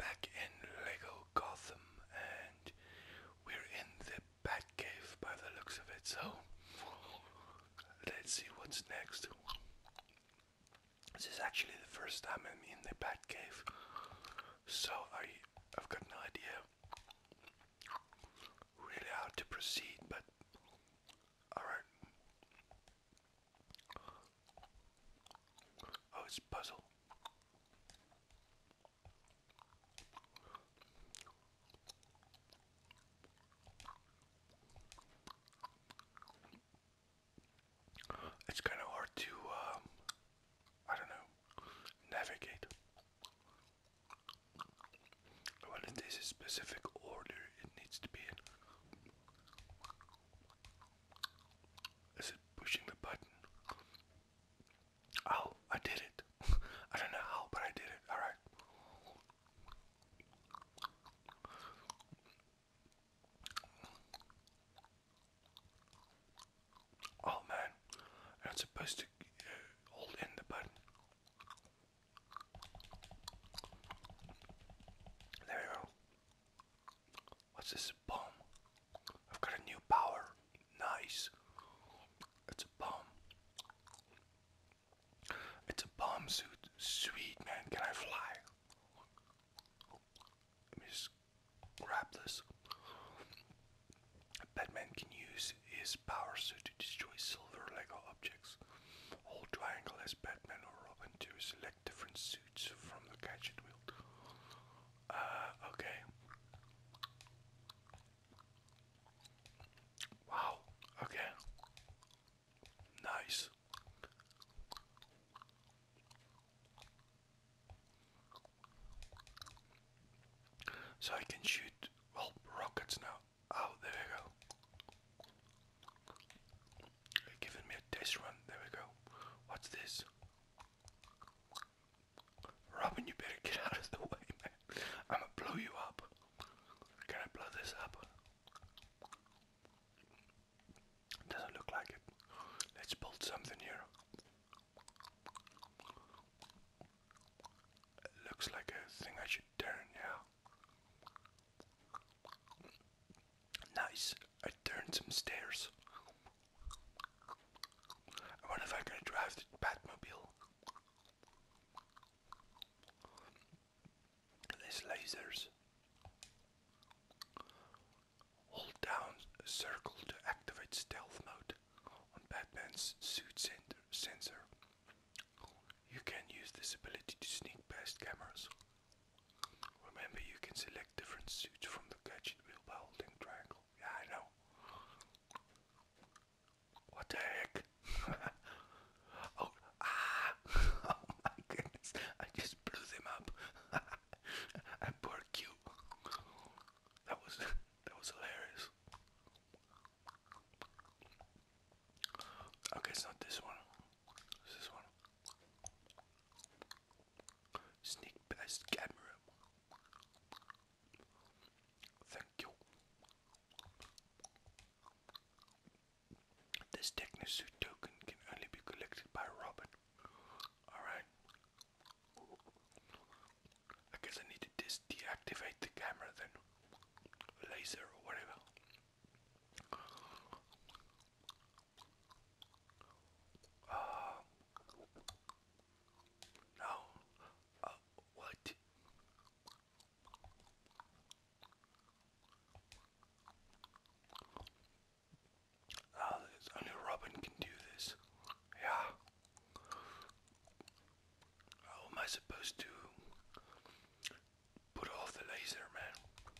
back in Lego Gotham, and we're in the Batcave by the looks of it, so let's see what's next. This is actually the first time I'm in the Batcave, so I've got no idea really how to proceed, but alright. Oh, it's a puzzle. It's kind of hard to, I don't know, navigate. When it is a specific order, it needs to be in. Is it pushing the button? Oh, I did it. I don't know how, but I did it. Alright. Oh man, I'm not supposed to hold in the button. There we go. What's this? Bomb. I've got a new power. Nice. It's a bomb. It's a bomb suit. Sweet man, can I fly? Let me just grab this. Batman can use his power suit to destroy silver Lego objects. Hold triangle as Batman or Robin to select different suits from the gadget wheel. Okay. Wow. Okay. Nice. So I can shoot, well, rockets now. Oh, there we go. Giving me a test run. There we go. What's this? Robin, you better get out of the way, man. I'ma blow you up. Can I blow this up? Doesn't look like it. Let's build something here. It looks like a thing I should turn, yeah. Nice. I turned some stairs. I wonder if I can drive the Batmobile. There's lasers. Hold down a circle to activate stealth mode on Batman's suit sensor. You can use this ability to sneak past cameras. Remember, you can select different suits from the gadget wheel by holding triangle. Yeah, I know. What the heck? Oh, ah! Oh my goodness! I just blew them up. And poor Q. That was hilarious. Okay, it's not this one. It's this one. Sneak past camera. Thank you. This Technosuit token can only be collected by Robin. Alright. I guess I need to deactivate the camera then. Laser or whatever. Uh, no. What? Only Robin can do this. Yeah. How am I supposed to put off the laser, man?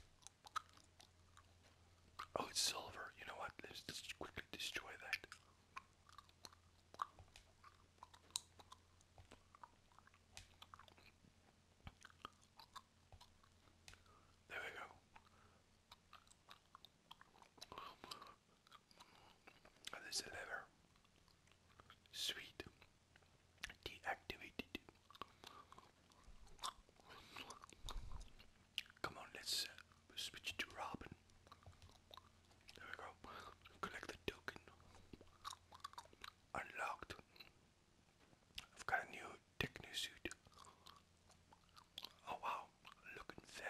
Oh, it's silver. You know what? Let's just quickly destroy that. There we go. And there's a lever. Sweet. Deactivated. Come on, let's switch to Robin. There we go. Collect the token. Unlocked. I've got a new Techno suit. Oh wow, looking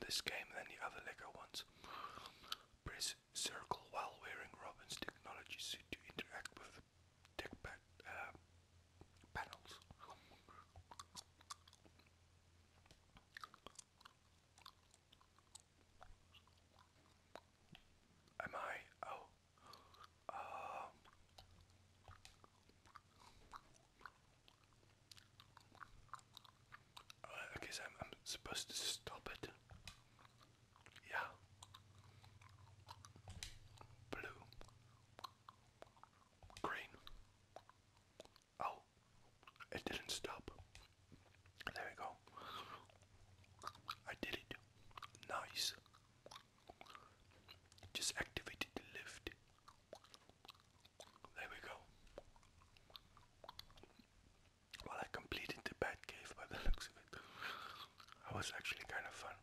this game than the other Lego ones. Press circle while wearing Robin's technology suit to interact with the tech panels. Am I? Oh. I guess I'm supposed to stop it. Yeah. Blue. Green. Oh, it didn't stop. There we go. I did it. Nice. Just activated the lift. There we go. Well, I completed the bat cave by the looks of it. That was actually kind of fun.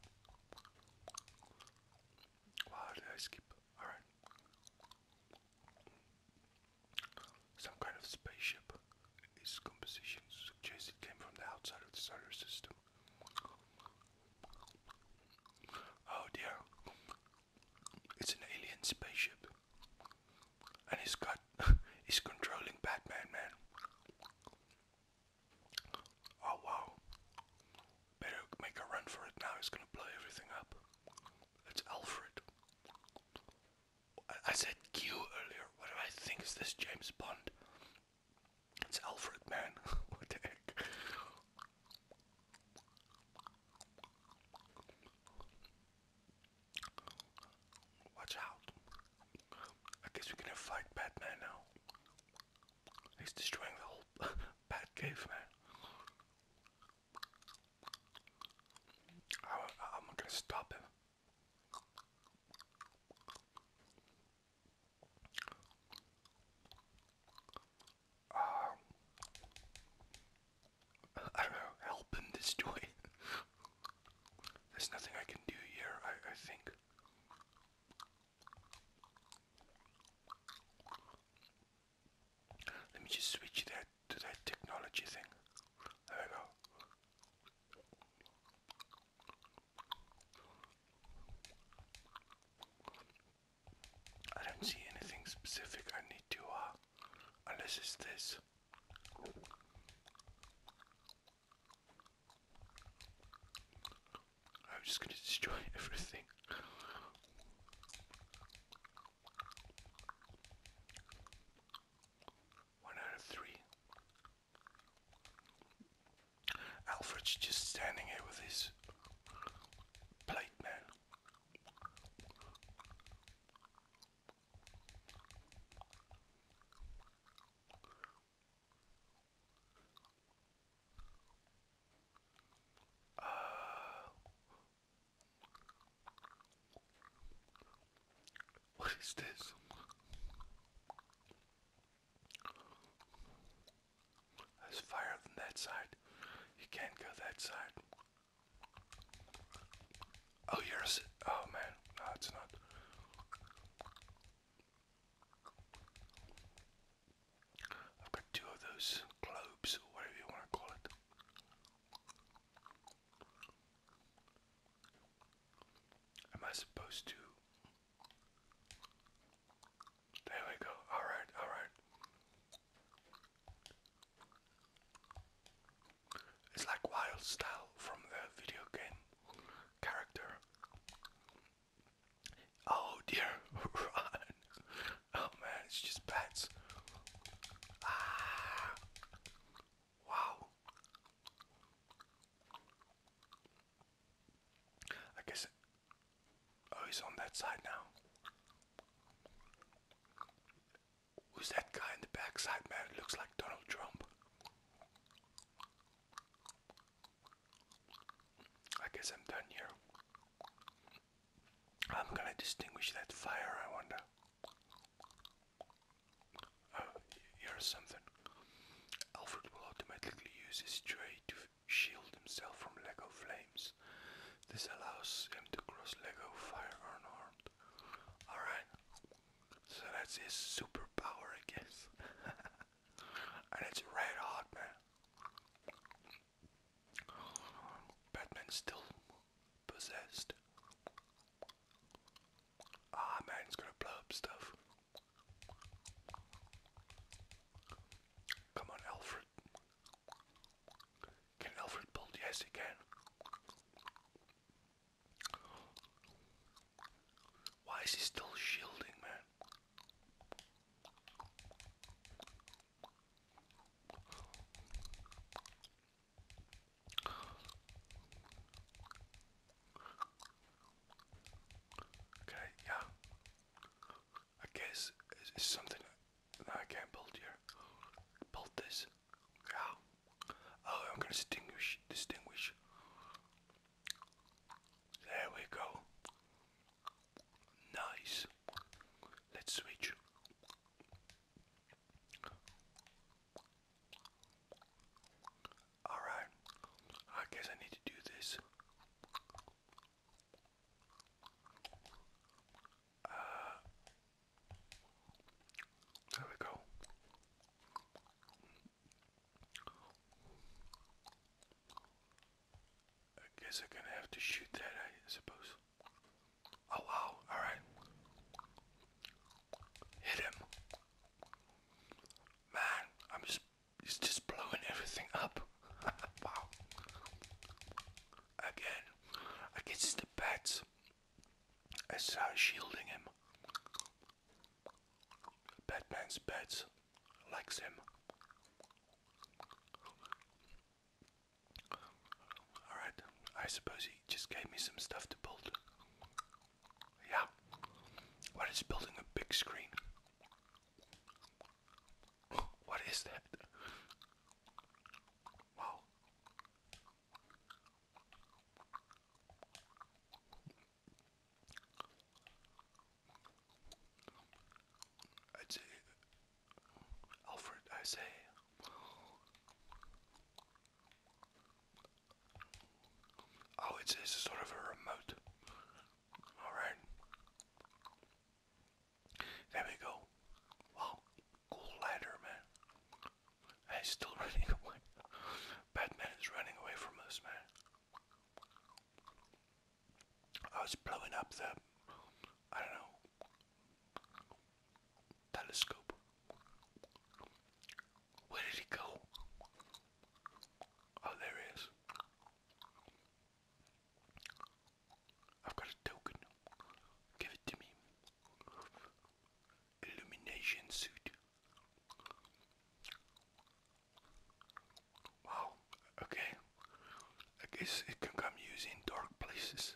Wow, did I skip? Alright. Some kind of spaceship. Its composition suggests it came from the outside of the solar system. Oh dear. It's an alien spaceship. And he's controlling Batman, man. Oh wow. Better make a run for it now, he's gonna blow everything up. It's Alfred. I said Q earlier. What do I think is this, James Bond? It's Alfred, man. What the heck? Watch out. I guess we're gonna fight Batman now. He's destroying the whole Batcave, man. I'm not gonna stop him. I don't know, help him destroy. There's nothing I can do here, I think. Let me just switch that to that technology thing. There we go. I don't see anything specific I need to, unless it's this. I'm just gonna destroy everything. 1 out of 3. Alfred's just standing here with his plate, man. What is this? There's fire on that side. You can't go that side. Oh, yours. Oh man, no, it's not. I've got 2 of those globes, or whatever you want to call it. Am I supposed to? There we go. Alright, alright. It's like Wild Style from the video game character. Oh dear, run. Oh man, it's just bats. Ah. Wow. I guess. Oh, he's on that side now. Who's that guy in the backside, man? It looks like Donald Trump. I guess I'm done here. I'm gonna distinguish that fire, I wonder. Oh, here's something. Alfred will automatically use his tray to shield himself from Lego flames. This allows him to cross Lego fire unharmed. Alright. So that's his superpower, I guess. And it's red hot, man. Batman's still possessed. as I can. Why is he still shielding, man? Okay, yeah. I guess it's something that I can't build here. Build this. Yeah. Oh, I'm gonna distinguish. There we go. Nice. Let's switch. Alright. I guess I need to do this. There we go. I guess I'm gonna have to shoot that, I suppose. Oh wow, alright. Hit him. Man, he's just blowing everything up. Wow. Again, I guess it's the bats as shielding him. Batman's bats likes him. Alright, I suppose he just gave me some stuff to build. Yeah. What is building a big screen? What is that? Wow. I'd say, Alfred, I say. Oh, it's sort of a remote. Alright. There we go. Wow. Cool ladder, man. He's still running away. Batman is running away from us, man. I was blowing up the, I don't know, telescope. Where did he go? Oh, there he is. I've got a token. Give it to me. Illumination suit. Wow. Okay. I guess it can come used in dark places.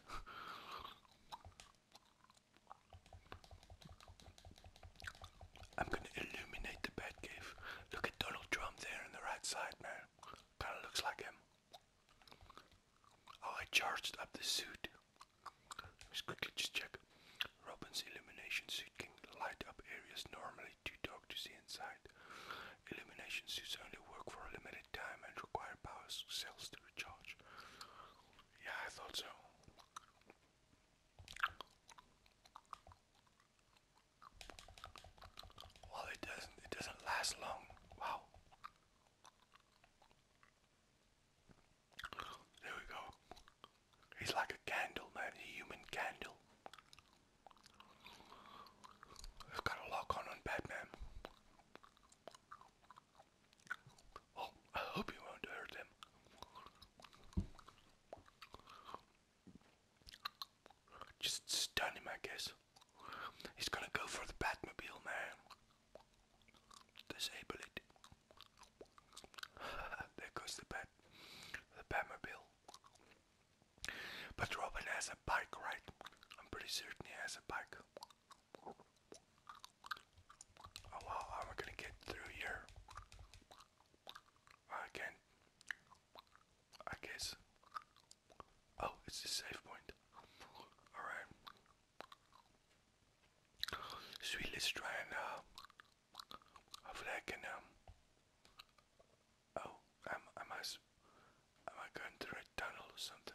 I'm gonna illuminate the Batcave. Look at Donald Trump there on the right side, man. Kinda looks like him. Oh, I charged up the suit. Let's quickly just check. Robin's illumination suit can light up areas normally too dark to see inside. Illumination suits only work for a limited time and require power cells to recharge. Yeah, I thought so. Well, it doesn't last long. Wow. There we go. He's like a candle, man, a human candle. I've got a lock on Batman. Oh, I hope you won't hurt him. Just stun him, I guess. He's gonna go for the Batmobile, man. Disable it. There goes the Batmobile. But Robin has a bike, right? I'm pretty certain he has a bike. Oh wow, how am I gonna get through here? I can't. I guess. Oh, it's a safe point. Alright. Sweet, let's try and hopefully I can oh, am I going through a tunnel or something?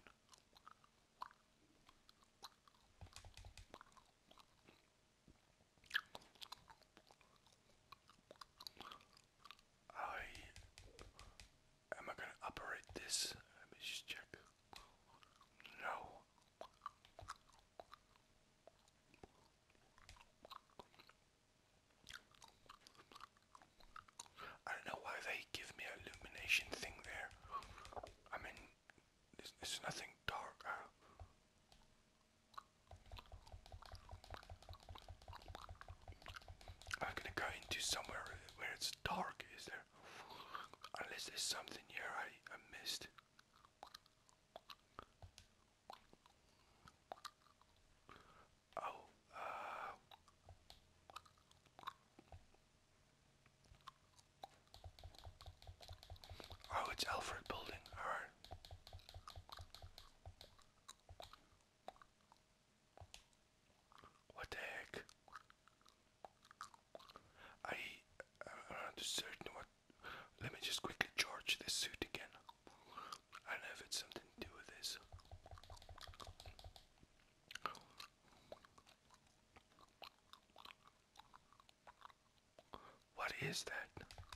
Am I gonna operate this? Let me just check. No. Is there something here I missed? Oh, oh, it's Alfred building. Alright. What the heck? I'm not certain what. Let me just quickly charge this suit again. I don't know if it's something to do with this. What is that?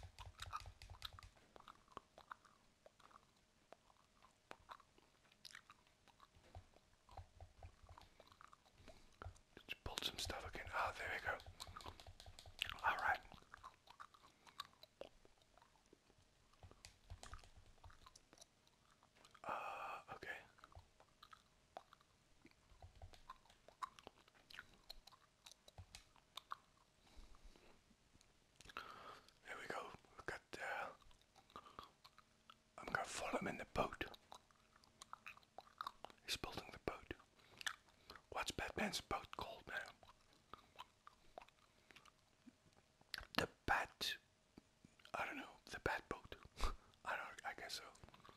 Just pulled some stuff again. Oh, there we go. Alright. Okay. There we go. We've got, I'm gonna follow him in the boat. He's building the boat. What's Batman's boat called now? The Bat. I don't know. The Bat boat. I guess so.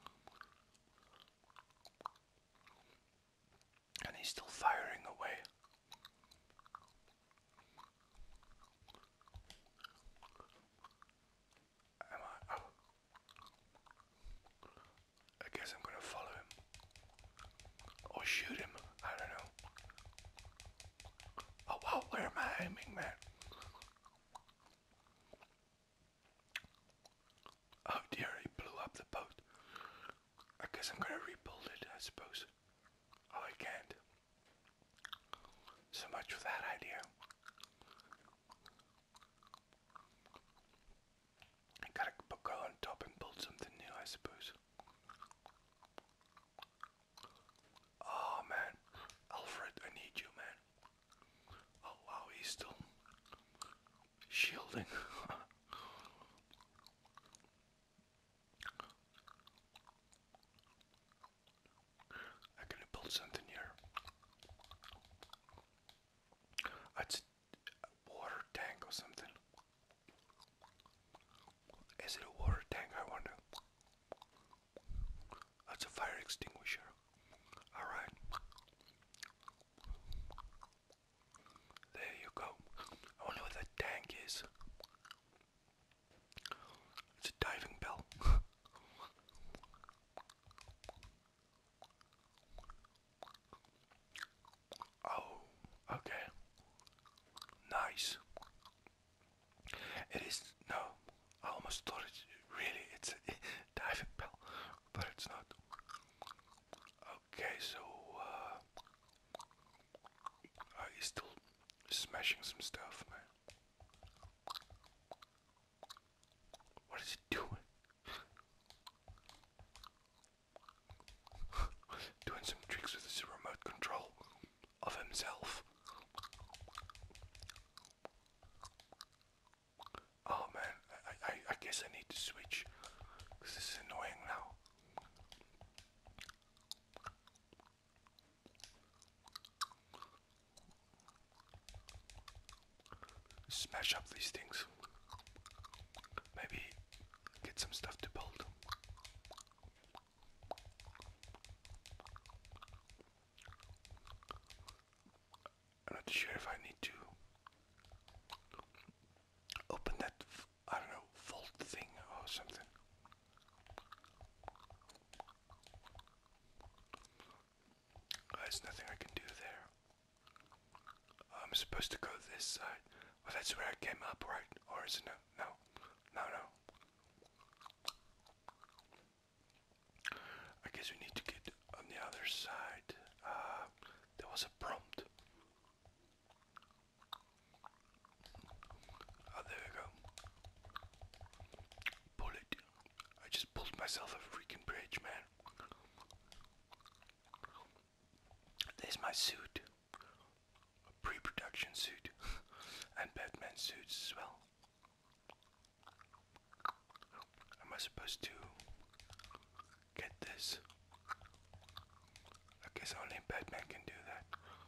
And he's still firing away. Oh. I guess I'm gonna follow him. Or shoot him. I don't know. Oh wow, where am I aiming, man? Oh dear, he blew up the boat. I guess I'm gonna rebuild it, I suppose. Oh, I can't. So much for that idea. I gotta go on top and build something new, I suppose. Oh man, Alfred, I need you, man. Oh wow, he's still shielding. I'm gonna build something here. It's a water tank or something. Is it a water tank, I wonder? That's a fire extinguisher. Alright. There you go. I wonder what that tank is. It's a diving bell. Oh, okay. Nice. It is, no, I almost thought it's a diving bell, but it's not. Okay, so, he's still smashing some stuff, man. What is he doing? Doing some tricks with his remote control of himself. Oh man, I guess I need to switch, because this is annoying now. Smash up these things. Maybe get some stuff to build. I'm not sure if I need to open that, I don't know, vault thing or something. There's nothing I can do there. I'm supposed to go this side. Well, that's where I came up, right? Or is it no? No. No, no. I guess we need to get on the other side. There was a prompt. Oh, there we go. Pull it. I just pulled myself a freaking bridge, man. There's my suit. A pre-production suit. And Batman suits as well. I supposed to get this? I guess only Batman can do that.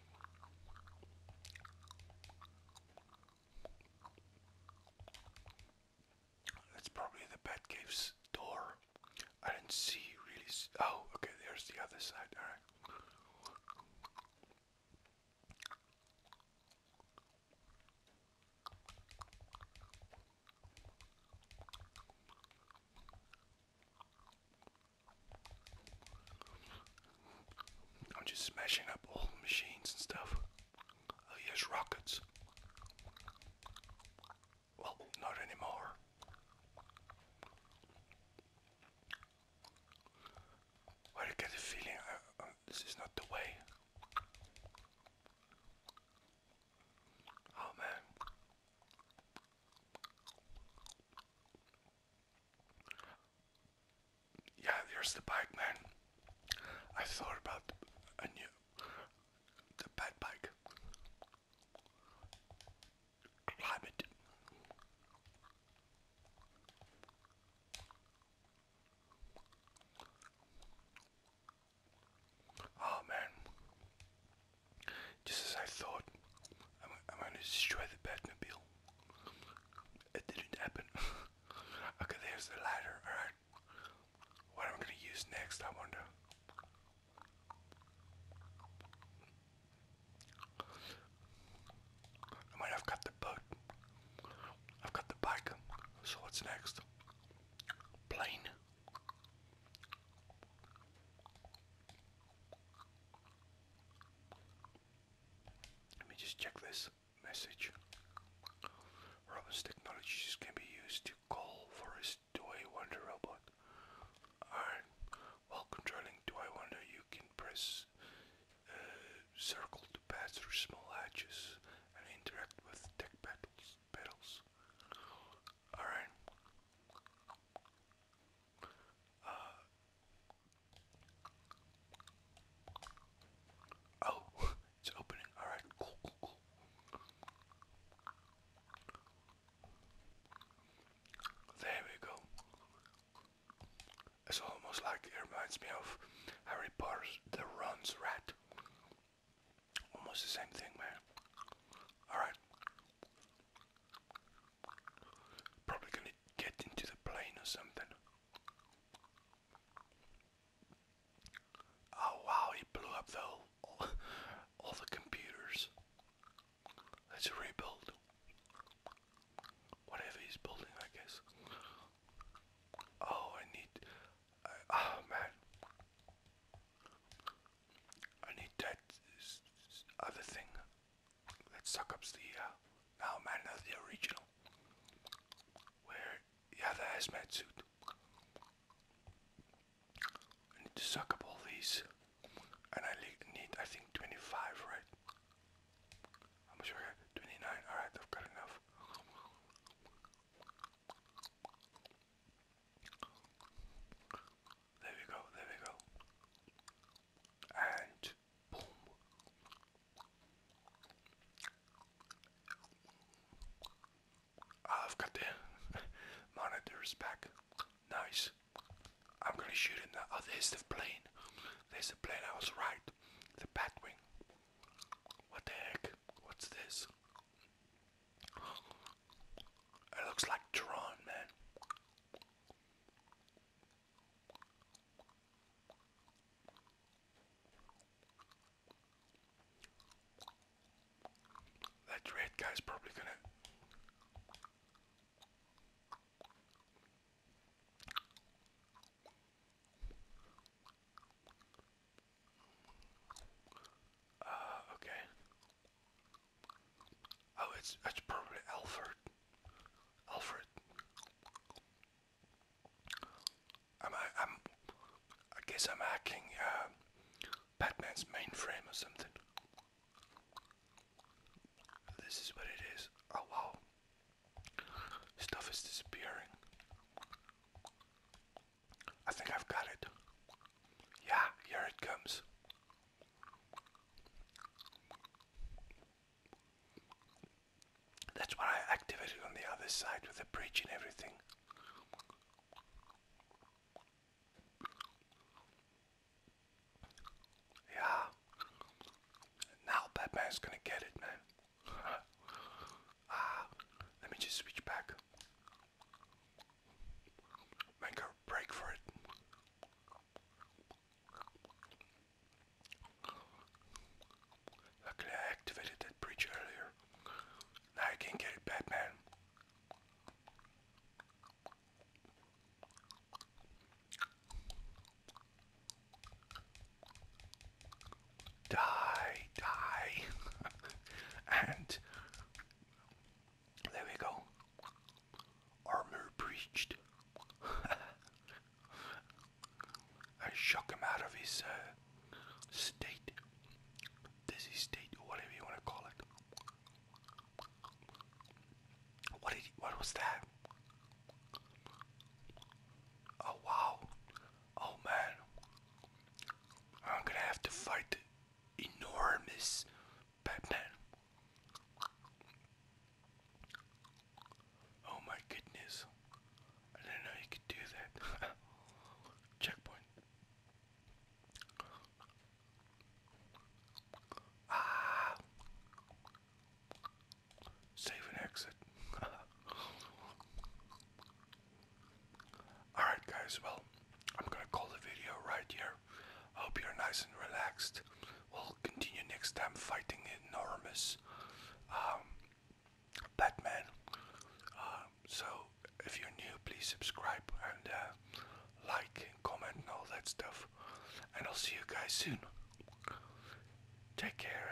That's probably the Batcave's door. I didn't see really. Oh, okay, there's the other side. Alright. I'm just smashing up all the machines and stuff. Oh, yes, rockets. Well, not anymore. Why do I get the feeling this is not the way? Oh man. Yeah, there's the bike, man. I thought about the bad bike. Climb it. Oh man. Just as I thought, I'm gonna destroy the Batmobile. It didn't happen. Okay, there's the ladder. Alright. What am I gonna use next, I wonder? I might have got the boat. I've got the bike. So what's next? Plane. Let me just check this message. Robin's technologies can be used to call for his Toy Wonder robot. Alright. While controlling Toy Wonder, you can press circle to pass through small hatches and interact with tech pedals. Alright. Oh, it's opening. Alright, cool, cool, cool. There we go. It's almost like it reminds me of Harry Potter's The Ron's Rat. Almost the same thing, man. Alright. Probably gonna get into the plane or something. Oh wow, he blew up all the computers. Let's rebuild. Whatever he's building, I guess. Oh, oh man. I need that other thing that suck ups the, oh man, not the original. Where, yeah, the hazmat suit. I need to suck up all these. And I need, I think, 25, right? How much do I got? 29. Alright, I've got enough. There we go, there we go. And boom. I've got the monitors back. Nice. I'm gonna shoot it now. Oh, there's the plane. There's the plane, I was right. The Batwing. What the heck? What's this? It looks like Tron, man. That red guy's probably gonna... okay. Oh, it's probably Alfred. Alfred. I guess I'm hacking Batman's mainframe or something. This is what it is. Oh wow. Stuff is disappearing. I think I've got it. Yeah, here it comes. That's what I activated on the other side with the bridge and everything. Batman's gonna get it, man. Let me just switch back. Make a break for it. Luckily I activated that bridge earlier. Now I can get it, Batman. Die, die. And there we go. Armor breached. I shook him out of his state. Dizzy state, or whatever you want to call it. What was that? Oh wow. Oh man. I'm gonna have to fight enormous Batman. Oh my goodness. I didn't know you could do that. Checkpoint. Ah. Save and exit. Alright guys, well, I'm gonna call the video right here. Hope you're nice and relaxed. We'll continue next time fighting enormous Batman. So if you're new, please subscribe and like and comment and all that stuff. And I'll see you guys soon. Take care.